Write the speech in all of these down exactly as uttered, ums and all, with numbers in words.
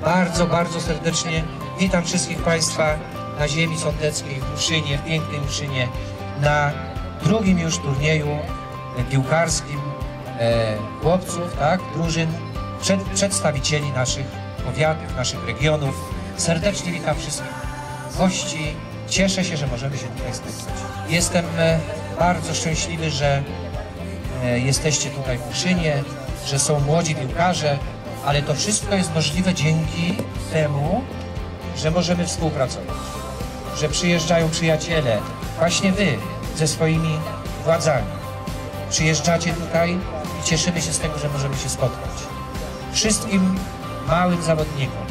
Bardzo, bardzo serdecznie witam wszystkich Państwa na ziemi sądeckiej, w Uszynie, w pięknej Uszynie, na drugim już turnieju piłkarskim e, chłopców, tak, drużyn, przed, przedstawicieli naszych powiatów, naszych regionów. Serdecznie witam wszystkich gości. Cieszę się, że możemy się tutaj spotkać. Jestem e, bardzo szczęśliwy, że e, jesteście tutaj w Uszynie, że są młodzi piłkarze, ale to wszystko jest możliwe dzięki temu, że możemy współpracować, że przyjeżdżają przyjaciele, właśnie wy ze swoimi władzami. Przyjeżdżacie tutaj i cieszymy się z tego, że możemy się spotkać. Wszystkim małym zawodnikom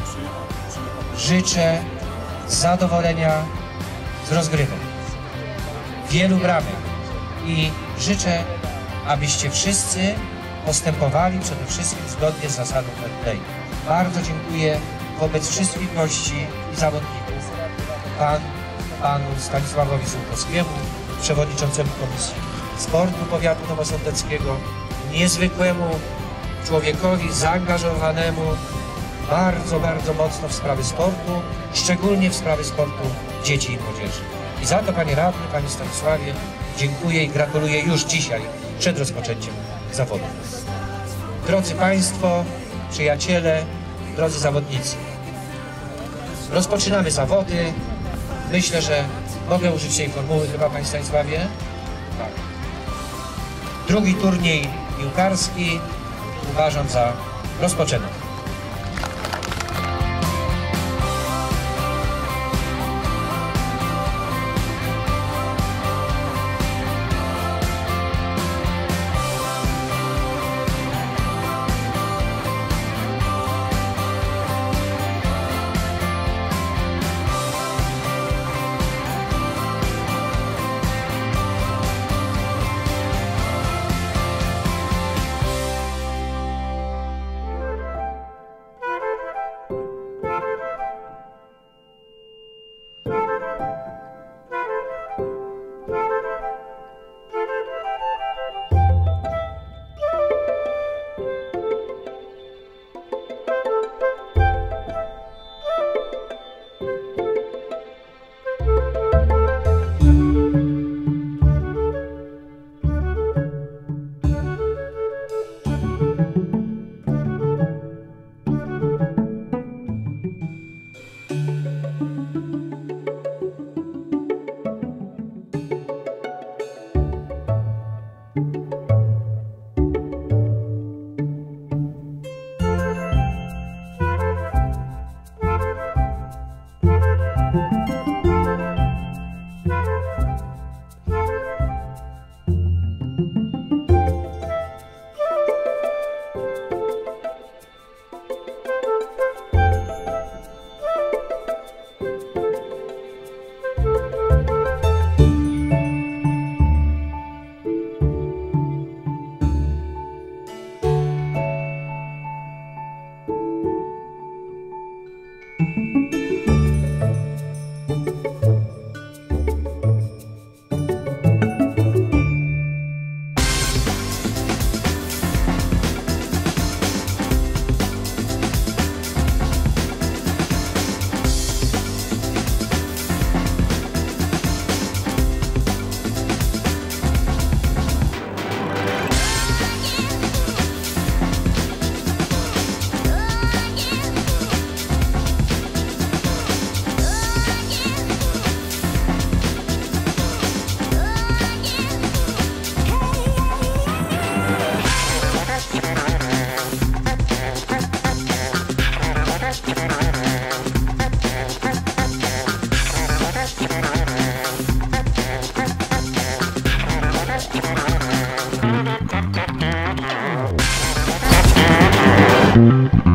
życzę zadowolenia z rozgrywek, wielu bramek i życzę, abyście wszyscy postępowali przede wszystkim zgodnie z zasadą fair play. Bardzo dziękuję wobec wszystkich gości i zawodników pan, panu Stanisławowi Sułkowskiemu, przewodniczącemu Komisji Sportu Powiatu Nowosądeckiego, niezwykłemu człowiekowi zaangażowanemu bardzo, bardzo mocno w sprawy sportu, szczególnie w sprawy sportu dzieci i młodzieży. I za to, panie radny, panie Stanisławie, dziękuję i gratuluję już dzisiaj, przed rozpoczęciem zawodów. Drodzy Państwo, przyjaciele, drodzy zawodnicy, rozpoczynamy zawody. Myślę, że mogę użyć tej formuły chyba, panie Stanisławie? Tak. Drugi turniej piłkarski uważam za rozpoczęty. Thank you.